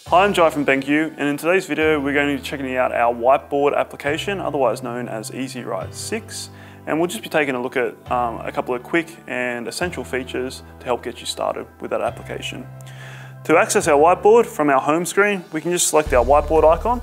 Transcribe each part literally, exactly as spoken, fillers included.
Hi, I'm Jai from BenQ, and in today's video we're going to be checking out our whiteboard application, otherwise known as EZWrite six, and we'll just be taking a look at um, a couple of quick and essential features to help get you started with that application. To access our whiteboard from our home screen, we can just select our whiteboard icon,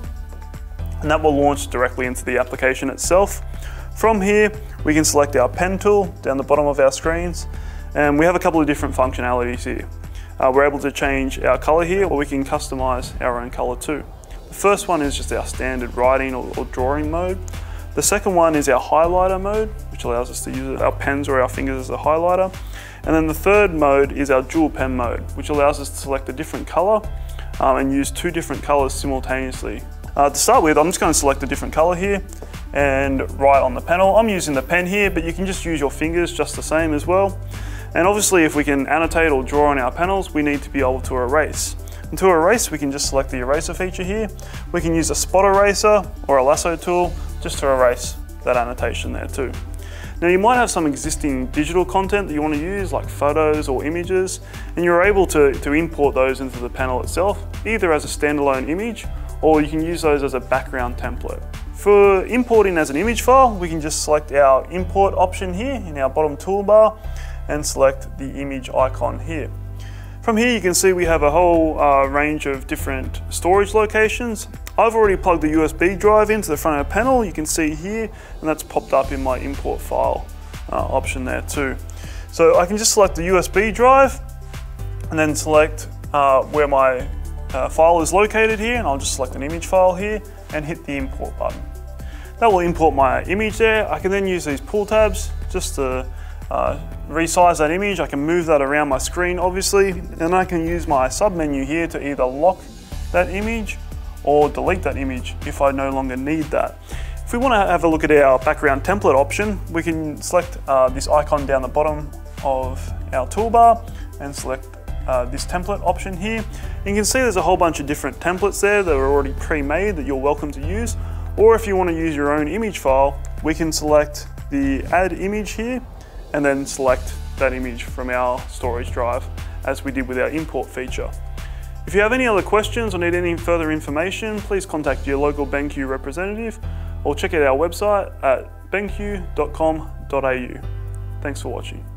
and that will launch directly into the application itself. From here, we can select our pen tool down the bottom of our screens, and we have a couple of different functionalities here. Uh, we're able to change our color here, or we can customize our own color too. The first one is just our standard writing or, or drawing mode. The second one is our highlighter mode, which allows us to use our pens or our fingers as a highlighter. And then the third mode is our dual pen mode, which allows us to select a different color um, and use two different colors simultaneously. Uh, to start with, I'm just going to select a different color here and write on the panel. I'm using the pen here, but you can just use your fingers just the same as well. And obviously, if we can annotate or draw on our panels, we need to be able to erase. And to erase, we can just select the eraser feature here. We can use a spot eraser or a lasso tool just to erase that annotation there too. Now, you might have some existing digital content that you want to use, like photos or images, and you're able to, to import those into the panel itself, either as a standalone image, or you can use those as a background template. For importing as an image file, we can just select our import option here in our bottom toolbar and select the image icon here. From here you can see we have a whole uh, range of different storage locations. I've already plugged the U S B drive into the front of the panel, you can see here, and that's popped up in my import file uh, option there too. So I can just select the U S B drive and then select uh, where my uh, file is located here, and I'll just select an image file here and hit the import button. That will import my image there. I can then use these pull tabs just to Uh, resize that image. I can move that around my screen obviously, and I can use my sub menu here to either lock that image or delete that image if I no longer need that. If we want to have a look at our background template option, we can select uh, this icon down the bottom of our toolbar and select uh, this template option here. You can see there's a whole bunch of different templates there that are already pre-made that you're welcome to use, or if you want to use your own image file, we can select the add image here and then select that image from our storage drive as we did with our import feature. If you have any other questions or need any further information, please contact your local BenQ representative or check out our website at ben q dot com dot a u. Thanks for watching.